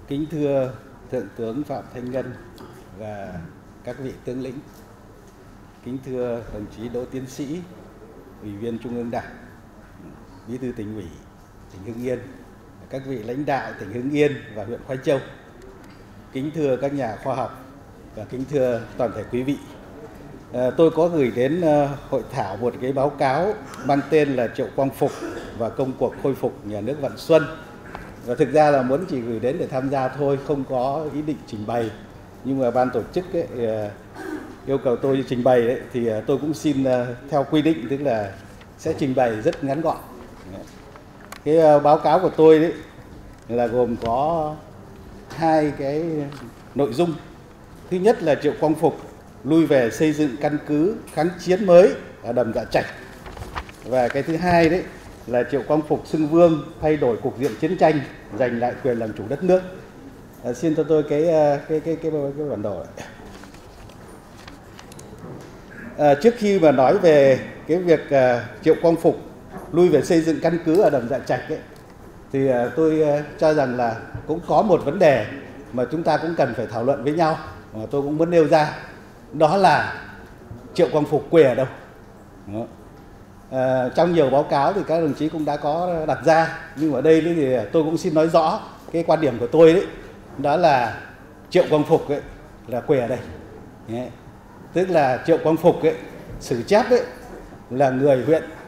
Kính thưa Thượng tướng Phạm Thanh Ngân và các vị tướng lĩnh, kính thưa đồng chí Đỗ Tiến Sĩ, Ủy viên Trung ương Đảng, Bí thư Tỉnh ủy tỉnh Hưng Yên, các vị lãnh đạo tỉnh Hưng Yên và huyện Khoái Châu, kính thưa các nhà khoa học và kính thưa toàn thể quý vị. Tôi có gửi đến hội thảo một cái báo cáo mang tên là Triệu Quang Phục và công cuộc khôi phục nhà nước Vạn Xuân. Và thực ra là muốn chỉ gửi đến để tham gia thôi, không có ý định trình bày. Nhưng mà ban tổ chức ấy, yêu cầu tôi trình bày đấy, thì tôi cũng xin theo quy định, tức là sẽ trình bày rất ngắn gọn. Cái báo cáo của tôi đấy là gồm có hai cái nội dung. Thứ nhất là Triệu Quang Phục lui về xây dựng căn cứ kháng chiến mới ở đầm Dạ Trạch. Và cái thứ hai đấy là Triệu Quang Phục xưng vương, thay đổi cục diện chiến tranh, giành lại quyền làm chủ đất nước. Xin cho tôi cái bản đồ này. Trước khi mà nói về cái việc Triệu Quang Phục lui về xây dựng căn cứ ở đầm Dạ Trạch ấy, thì tôi cho rằng là cũng có một vấn đề mà chúng ta cũng cần phải thảo luận với nhau, mà tôi cũng muốn nêu ra. Đó là Triệu Quang Phục quê ở đâu? Trong nhiều báo cáo thì các đồng chí cũng đã có đặt ra, nhưng ở đây thì tôi cũng xin nói rõ cái quan điểm của tôi đấy. Đó là Triệu Quang Phục ấy là quê ở đây. Tức là Triệu Quang Phục ấy, sử chép ấy là người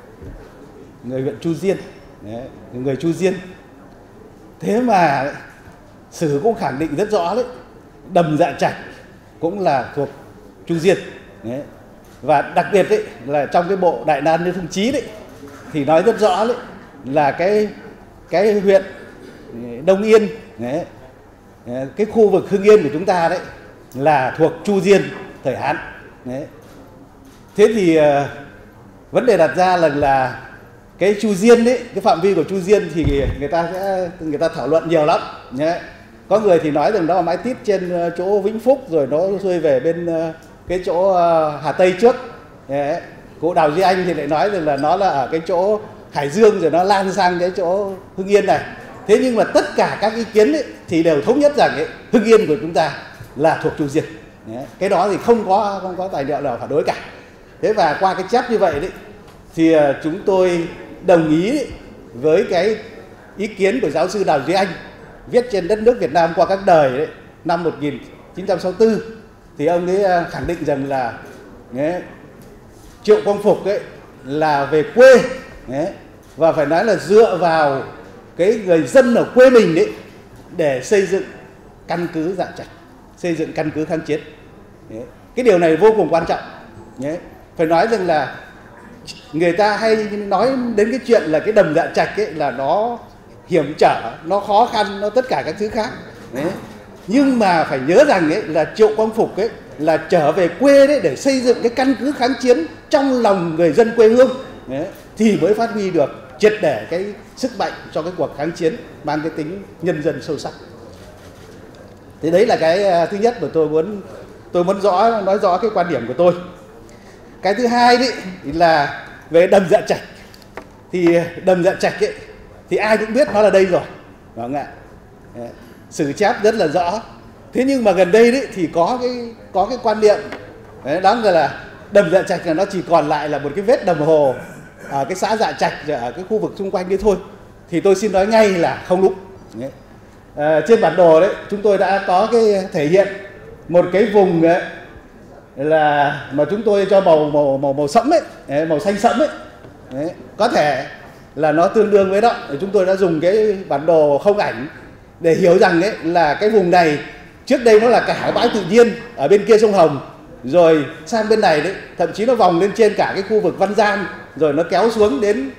huyện Chu Diên, người Chu Diên. Thế mà sử cũng khẳng định rất rõ đấy, đầm Dạ Trạch cũng là thuộc Chu Diên. Và đặc biệt đấy là trong cái bộ Đại Nam Nhân Thương Chí đấy thì nói rất rõ đấy là cái huyện Đông Yên đấy, cái khu vực Hưng Yên của chúng ta đấy là thuộc Chu Diên thời Hán đấy. Thế thì vấn đề đặt ra là cái Chu Diên đấy, cái phạm vi của Chu Diên thì người ta thảo luận nhiều lắm nhé. Có người thì nói rằng đó là mái tít trên chỗ Vĩnh Phúc, rồi nó rơi về bên cái chỗ Hà Tây trước. Cụ Đào Duy Anh thì lại nói rằng là nó là ở cái chỗ Hải Dương, rồi nó lan sang cái chỗ Hưng Yên này. Thế nhưng mà tất cả các ý kiến ấy, thì đều thống nhất rằng ấy, Hưng Yên của chúng ta là thuộc Chu Diên. Cái đó thì không có tài liệu nào phản đối cả. Thế và qua cái chép như vậy đấy thì chúng tôi đồng ý với cái ý kiến của giáo sư Đào Duy Anh viết trên Đất nước Việt Nam qua các đời đấy, năm 1964. Thì ông ấy khẳng định rằng là Triệu Quang Phục ấy là về quê, và phải nói là dựa vào cái người dân ở quê mình đấy để xây dựng căn cứ Dạ Trạch, xây dựng căn cứ kháng chiến. Cái điều này vô cùng quan trọng. Phải nói rằng là người ta hay nói đến cái chuyện là cái đầm Dạ Trạch ấy là nó hiểm trở, nó khó khăn, nó tất cả các thứ khác. Nhưng mà phải nhớ rằng ấy là Triệu Quang Phục ấy là trở về quê đấy để xây dựng cái căn cứ kháng chiến trong lòng người dân quê hương thì mới phát huy được triệt để cái sức mạnh cho cái cuộc kháng chiến mang cái tính nhân dân sâu sắc. Thế đấy là cái thứ nhất mà tôi muốn nói rõ cái quan điểm của tôi. Cái thứ hai đấy là về đầm Dạ Trạch. Thì đầm Dạ Trạch ấy thì ai cũng biết nó là đây rồi, đúng không ạ? Sử chép rất là rõ. Thế nhưng mà gần đây đấy thì có cái quan niệm đó là đầm Dạ Trạch là nó chỉ còn lại là một cái vết đầm hồ ở cái xã Dạ Trạch, ở cái khu vực xung quanh đấy thôi. Thì tôi xin nói ngay là không đúng. Trên bản đồ đấy chúng tôi đã có cái thể hiện một cái vùng ấy, là mà chúng tôi cho màu sẫm ấy, màu xanh sẫm ấy. Có thể là nó tương đương với đó. Chúng tôi đã dùng cái bản đồ không ảnh để hiểu rằng ấy là cái vùng này trước đây nó là cả bãi tự nhiên ở bên kia sông Hồng, rồi sang bên này đấy thậm chí nó vòng lên trên cả cái khu vực Văn Giang, rồi nó kéo xuống đến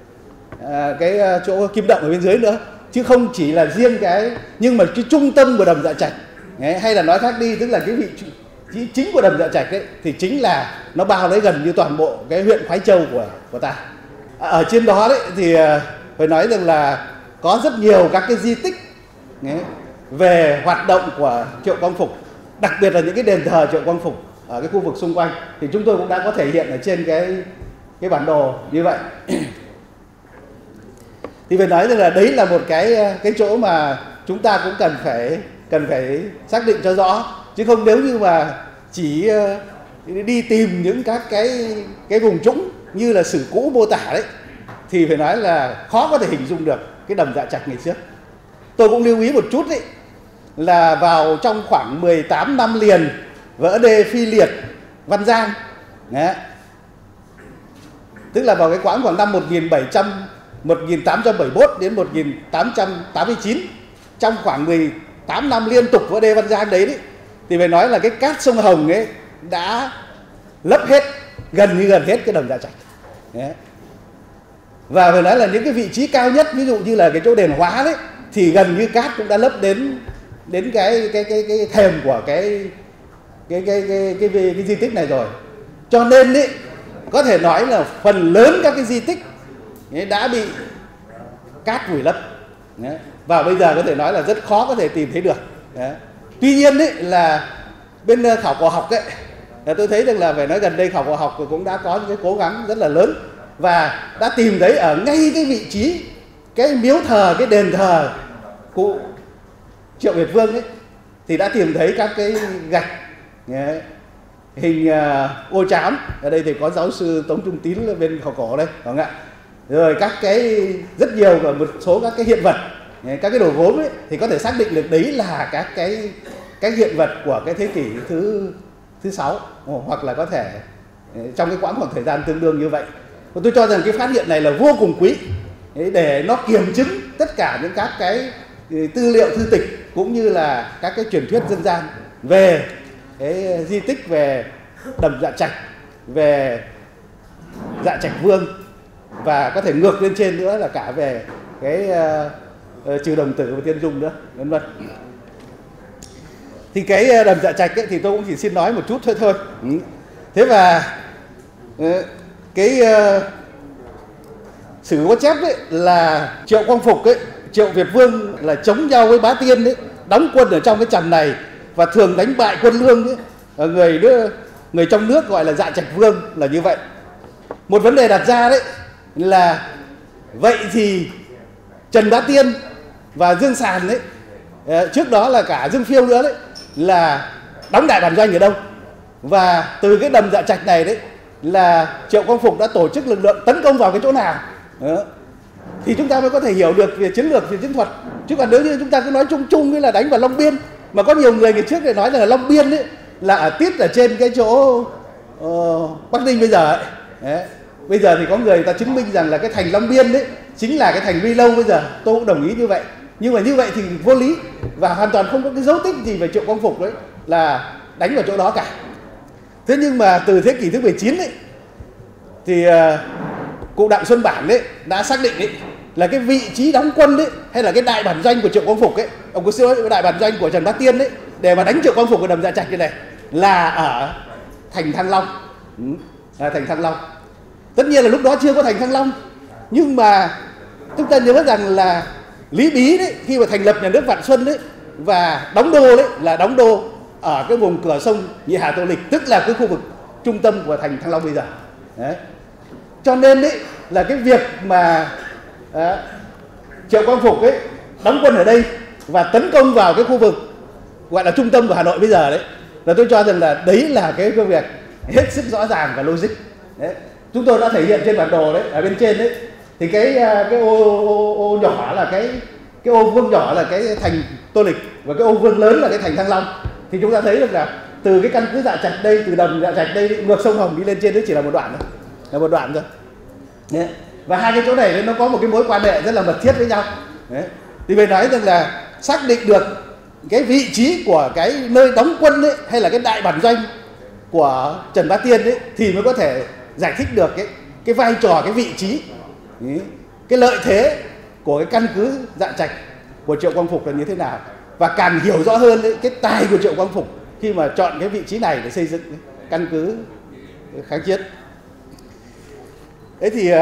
cái chỗ Kim Động ở bên dưới nữa, chứ không chỉ là riêng cái. Nhưng mà cái trung tâm của đầm Dạ Trạch hay là nói khác đi, tức là cái vị trí chính của đầm Dạ Trạch ấy thì chính là nó bao lấy gần như toàn bộ cái huyện Khoái Châu của ta. Ở trên đó đấy thì phải nói rằng là có rất nhiều các cái di tích về hoạt động của Triệu Quang Phục, đặc biệt là những cái đền thờ Triệu Quang Phục ở cái khu vực xung quanh, thì chúng tôi cũng đã có thể hiện ở trên cái bản đồ như vậy. Thì phải nói rằng là đấy là một cái chỗ mà chúng ta cũng cần phải xác định cho rõ, chứ không nếu như mà chỉ đi tìm những các cái vùng trũng như là sử cũ mô tả đấy thì phải nói là khó có thể hình dung được cái đầm Dạ Trạch ngày trước. Tôi cũng lưu ý một chút đấy là vào trong khoảng 18 năm liền vỡ đê Phi Liệt, Văn Giang đấy, tức là vào cái quãng khoảng năm 1871 đến 1889, trong khoảng 18 năm liên tục vỡ đê Văn Giang đấy, thì phải nói là cái cát sông Hồng ấy đã lấp hết, gần như gần hết cái đầm Dạ Trạch đấy. Và phải nói là những cái vị trí cao nhất, ví dụ như là cái chỗ đền Hóa đấy, thì gần như cát cũng đã lấp đến cái thềm của cái di tích này rồi. Cho nên ấy, có thể nói là phần lớn các cái di tích ấy đã bị cát vùi lấp. Đấy. Và bây giờ có thể nói là rất khó có thể tìm thấy được. Đấy. Tuy nhiên ấy, là bên khảo cổ học ấy, là tôi thấy rằng là phải nói gần đây khảo cổ học cũng đã có những cái cố gắng rất là lớn và đã tìm thấy ở ngay cái vị trí cái miếu thờ, cái đền thờ cụ Triệu Việt Vương ấy, thì đã tìm thấy các cái gạch đấy, hình ô trám. Ở đây thì có giáo sư Tống Trung Tín là bên khảo cổ đây, đúng không ạ? Rồi các cái rất nhiều và một số các cái hiện vật, các cái đồ gốm ấy, thì có thể xác định được đấy là các cái hiện vật của cái thế kỷ thứ 6 hoặc là có thể trong cái khoảng thời gian tương đương như vậy. Và tôi cho rằng cái phát hiện này là vô cùng quý để nó kiểm chứng tất cả những các cái tư liệu thư tịch cũng như là các cái truyền thuyết dân gian về cái di tích, về đầm Dạ Trạch, về Dạ Trạch Vương, và có thể ngược lên trên nữa là cả về cái Trừ Đồng Tử và Tiên Dung nữa, vân vân. Thì cái đầm Dạ Trạch ấy, thì tôi cũng chỉ xin nói một chút thôi. Thế và cái sử có chép đấy là Triệu Quang Phục ấy, Triệu Việt Vương là chống nhau với Bá Tiên ấy, đóng quân ở trong cái trầm này và thường đánh bại quân Lương ấy. Người trong nước gọi là Dạ Trạch Vương là như vậy. Một vấn đề đặt ra đấy là vậy thì Trần Bá Tiên và Dương Sàn đấy, trước đó là cả Dương Phiêu nữa đấy, là đóng đại bản doanh ở đâu? Và từ cái đầm Dạ Trạch này đấy là Triệu Quang Phục đã tổ chức lực lượng tấn công vào cái chỗ nào? Đó. Thì chúng ta mới có thể hiểu được về chiến lược, về chiến thuật. Chứ còn nếu như chúng ta cứ nói chung chung là đánh vào Long Biên, mà có nhiều người ngày trước để nói là Long Biên ấy là ở tít ở trên cái chỗ Bắc Ninh bây giờ ấy. Đấy. Bây giờ thì có người ta chứng minh rằng là cái thành Long Biên đấy chính là cái thành Huy Lâu bây giờ. Tôi cũng đồng ý như vậy. Nhưng mà như vậy thì vô lý và hoàn toàn không có cái dấu tích gì về Triệu Quang Phục đấy là đánh vào chỗ đó cả. Thế nhưng mà từ thế kỷ thứ 19 ấy thì cụ Đặng Xuân Bản đấy đã xác định ấy là cái vị trí đóng quân đấy hay là cái đại bản doanh của Triệu Quang Phục ấy, ông có xin lỗi, đại bản doanh của Trần Bá Tiên đấy để mà đánh Triệu Quang Phục ở đầm Dạ Trạch như này là ở thành Thăng Long. Thành Thăng Long. Tất nhiên là lúc đó chưa có thành Thăng Long, nhưng mà chúng ta nhớ rằng là Lý Bí đấy khi mà thành lập nhà nước Vạn Xuân đấy và đóng đô đấy là đóng đô ở cái vùng cửa sông Nhị Hà Tô Lịch, tức là cái khu vực trung tâm của thành Thăng Long bây giờ. Đấy. Cho nên đấy là cái việc mà Triệu Quang Phục ấy đóng quân ở đây và tấn công vào cái khu vực gọi là trung tâm của Hà Nội bây giờ đấy, là tôi cho rằng là đấy là cái việc hết sức rõ ràng và logic. Đấy. Chúng tôi đã thể hiện trên bản đồ đấy, ở bên trên đấy, thì cái ô nhỏ là cái ô vuông nhỏ là cái thành Tô Lịch và cái ô vuông lớn là cái thành Thăng Long. Thì chúng ta thấy được là từ cái căn cứ Dạ Trạch đây, từ đầm Dạ Trạch đây ngược sông Hồng đi lên trên đấy chỉ là một đoạn thôi, là một đoạn thôi. Đấy. Và hai cái chỗ này nó có một cái mối quan hệ rất là mật thiết với nhau. Đấy. Thì phải nói rằng là xác định được cái vị trí của cái nơi đóng quân ấy, hay là cái đại bản doanh của Trần Bá Tiên ấy, thì mới có thể giải thích được cái vai trò, cái vị trí, cái lợi thế của cái căn cứ Dạ Trạch của Triệu Quang Phục là như thế nào. Và càng hiểu rõ hơn ấy, cái tài của Triệu Quang Phục khi mà chọn cái vị trí này để xây dựng căn cứ kháng chiến. Thế thì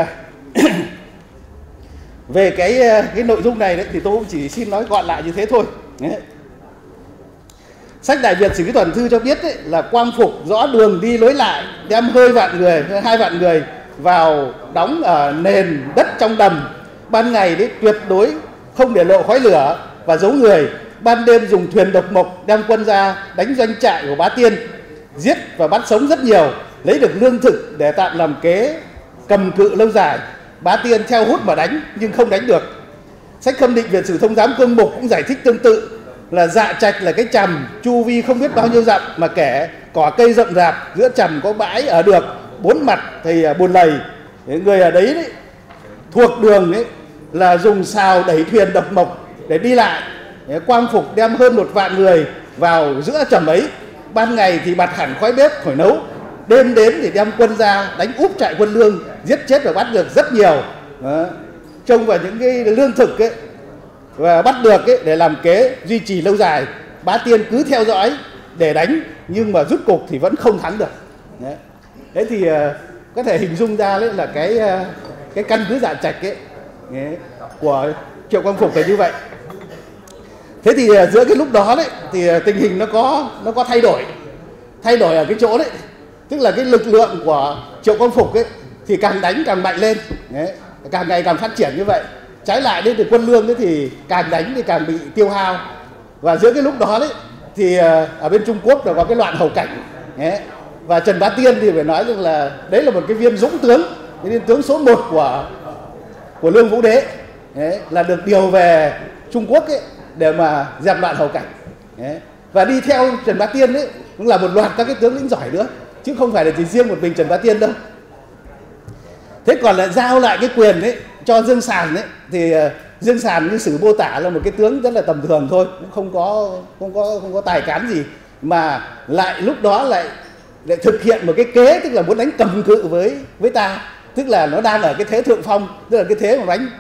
về cái nội dung này đấy, thì tôi cũng chỉ xin nói gọn lại như thế thôi. Đấy. Sách Đại Việt Sử Ký Toàn Thư cho biết đấy, là Quang Phục rõ đường đi lối lại, đem 2 vạn người vào đóng ở nền đất trong đầm. Ban ngày đấy tuyệt đối không để lộ khói lửa, và giấu người, ban đêm dùng thuyền độc mộc đem quân ra đánh doanh trại của Bá Tiên, giết và bắt sống rất nhiều, lấy được lương thực để tạm làm kế cầm cự lâu dài. Bá Tiên theo hút mà đánh nhưng không đánh được. Sách Khâm Định Việt Sử Thông Giám Cương Mục cũng giải thích tương tự, là Dạ Trạch là cái trầm chu vi không biết bao nhiêu dặm mà kể, cỏ cây rậm rạp, giữa trầm có bãi ở được, bốn mặt thì bùn lầy. Người ở đấy, thuộc đường ấy là dùng sào đẩy thuyền độc mộc để đi lại. Quang Phục đem hơn 1 vạn người vào giữa trầm ấy. Ban ngày thì bật hẳn khói bếp thổi nấu, đêm đến thì đem quân ra đánh úp trại quân Lương, giết chết và bắt được rất nhiều. Đó. Trông vào những cái lương thực ấy và bắt được ấy để làm kế duy trì lâu dài. Bá Tiên cứ theo dõi để đánh nhưng mà rút cục thì vẫn không thắng được. Đấy. Thế thì có thể hình dung ra đấy là cái căn cứ Dạ Trạch ấy của Triệu Quang Phục là như vậy. Thế thì giữa cái lúc đó đấy thì tình hình nó có thay đổi ở cái chỗ đấy, tức là cái lực lượng của Triệu Quang Phục ấy thì càng đánh càng mạnh lên, đấy, càng ngày càng phát triển như vậy. Trái lại đấy thì quân Lương đấy thì càng đánh thì càng bị tiêu hao. Và giữa cái lúc đó đấy thì ở bên Trung Quốc là có cái loạn Hầu Cảnh, đấy. Và Trần Bá Tiên thì phải nói rằng là đấy là một cái viên dũng tướng, cái viên tướng số 1 của Lương Vũ Đế, đấy, là được điều về Trung Quốc ấy để mà dẹp loạn Hầu Cảnh. Đấy. Và đi theo Trần Bá Tiên ấy cũng là một loạt các cái tướng lĩnh giỏi nữa, chứ không phải là chỉ riêng một mình Trần Bá Tiên đâu. Thế còn lại giao lại cái quyền ấy cho Dương Sàn ấy thì Dương Sàn như sử mô tả là một cái tướng rất là tầm thường thôi, cũng không có tài cán gì, mà lại lúc đó lại thực hiện một cái kế, tức là muốn đánh cầm cự với ta, tức là nó đang ở cái thế thượng phong, tức là cái thế mà đánh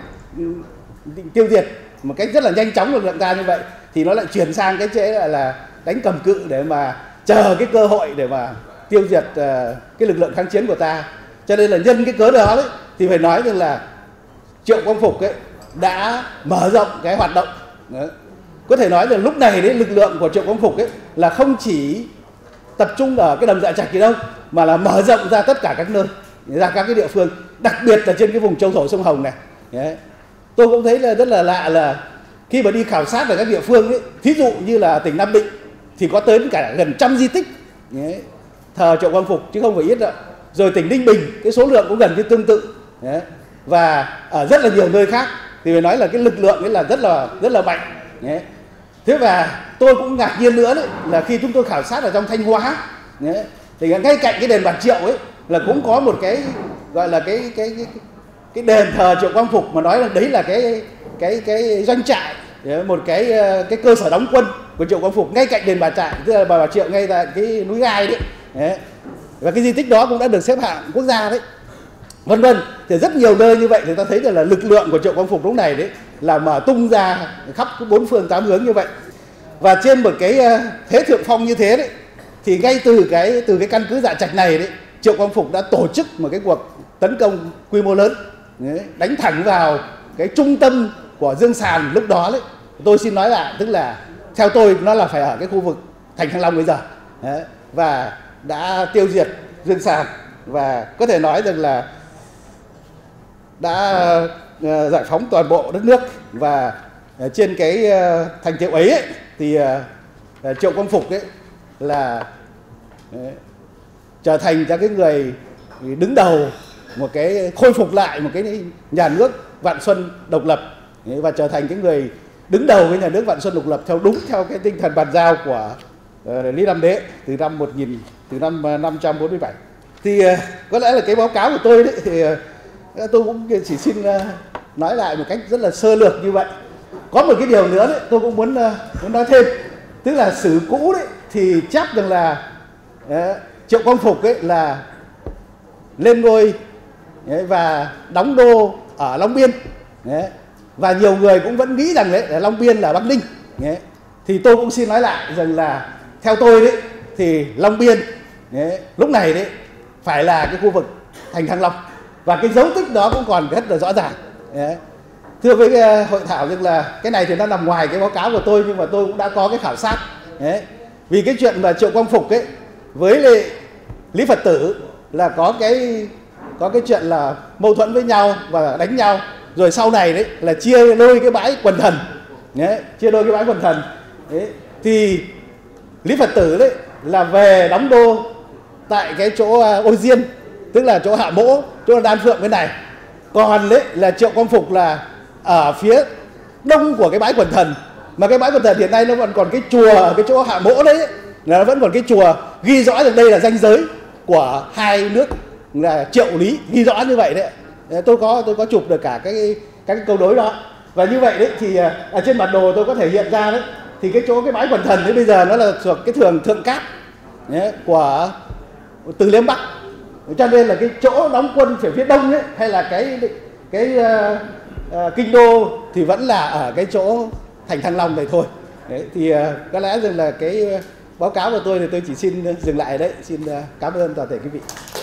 tiêu diệt một cách rất là nhanh chóng lực lượng ta như vậy, thì nó lại chuyển sang cái chế là đánh cầm cự để mà chờ cái cơ hội để mà tiêu diệt cái lực lượng kháng chiến của ta. Cho nên là nhân cái cớ đó đấy thì phải nói rằng là Triệu Quang Phục ấy đã mở rộng cái hoạt động. Đấy. Có thể nói là lúc này đấy lực lượng của Triệu Quang Phục ấy là không chỉ tập trung ở cái đầm Dạ Trạch gì đâu, mà là mở rộng ra tất cả các nơi, ra các cái địa phương, đặc biệt là trên cái vùng châu thổ sông Hồng này. Đấy. Tôi cũng thấy là rất là lạ là khi mà đi khảo sát ở các địa phương ấy, thí dụ như là tỉnh Nam Định thì có tới cả gần 100 di tích thờ Triệu Quang Phục chứ không phải ít đâu. Rồi tỉnh Ninh Bình cái số lượng cũng gần như tương tự. Đấy. Và ở rất là nhiều nơi khác thì phải nói là cái lực lượng ấy là rất là mạnh. Đấy. Thế và tôi cũng ngạc nhiên nữa đấy là khi chúng tôi khảo sát ở trong Thanh Hóa, đấy, thì ngay cạnh cái đền Bà Triệu ấy là cũng có một cái gọi là cái đền thờ Triệu Quang Phục, mà nói là đấy là cái doanh trại, một cái cơ sở đóng quân của Triệu Quang Phục ngay cạnh đền Bà Trại, tức là Bà Triệu ngay tại cái núi Gai đấy. Đấy. Và cái di tích đó cũng đã được xếp hạng quốc gia đấy, vân vân. Thì rất nhiều nơi như vậy thì ta thấy rằng là lực lượng của Triệu Quang Phục lúc này đấy là mở tung ra khắp 4 phương 8 hướng như vậy. Và trên một cái thế thượng phong như thế đấy thì ngay từ cái căn cứ Dạ Trạch này đấy, Triệu Quang Phục đã tổ chức một cái cuộc tấn công quy mô lớn, đấy, đánh thẳng vào cái trung tâm của Dương Sàn lúc đó đấy. Tôi xin nói lại, tức là theo tôi nó là phải ở cái khu vực thành Thăng Long bây giờ. Đấy. Và đã tiêu diệt Dương Sàn, và có thể nói rằng là đã giải phóng toàn bộ đất nước. Và trên cái thành tựu ấy, thì Triệu Quang Phục ấy là trở thành ra cái người đứng đầu một cái khôi phục lại một cái nhà nước Vạn Xuân độc lập, và trở thành cái người đứng đầu cái nhà nước Vạn Xuân độc lập theo cái tinh thần bàn giao của Lý Nam Đế từ năm 547. Thì có lẽ là cái báo cáo của tôi đấy thì tôi cũng chỉ xin nói lại một cách rất là sơ lược như vậy. Có một cái điều nữa đấy tôi cũng muốn nói thêm, tức là sử cũ đấy thì chắc rằng là Triệu Quang Phục ấy là lên ngôi và đóng đô ở Long Biên, và nhiều người cũng vẫn nghĩ rằng đấy là Long Biên là Bắc Ninh. Thì tôi cũng xin nói lại rằng là theo tôi đấy thì Long Biên lúc này đấy phải là cái khu vực thành Thăng Long, và cái dấu tích đó cũng còn rất là rõ ràng. Thưa với cái hội thảo rằng là cái này thì nó nằm ngoài cái báo cáo của tôi, nhưng mà tôi cũng đã có cái khảo sát. Vì cái chuyện mà Triệu Quang Phục ấy với Lý Phật Tử là có cái chuyện là mâu thuẫn với nhau và đánh nhau, rồi sau này đấy là chia đôi cái bãi Quần Thần, Đấy, chia đôi cái bãi quần thần. Đấy, thì Lý Phật tử đấy là về đóng đô tại cái chỗ Ô Diên, tức là chỗ Hạ Mỗ, chỗ Đan Phượng cái này. Còn đấy là Triệu Quang Phục là ở phía đông của cái bãi quần thần. Mà cái bãi quần thần hiện nay nó vẫn còn cái chùa ở cái chỗ Hạ Mỗ đấy, là nó vẫn còn cái chùa ghi rõ được đây là ranh giới của hai nước là Triệu Lý, ghi rõ như vậy đấy. Tôi có chụp được cả các cái câu đối đó. Và như vậy đấy thì ở trên bản đồ tôi có thể hiện ra đấy, thì cái chỗ cái bãi quần thần đấy bây giờ nó là thuộc cái Thượng Cát đấy, của Từ Liêm Bắc. Cho nên là cái chỗ đóng quân phía đông ấy, hay là cái kinh đô thì vẫn là ở cái chỗ thành Thăng Long này thôi. Đấy, thì có lẽ rằng là cái báo cáo của tôi thì tôi chỉ xin dừng lại đấy. Xin cảm ơn toàn thể quý vị.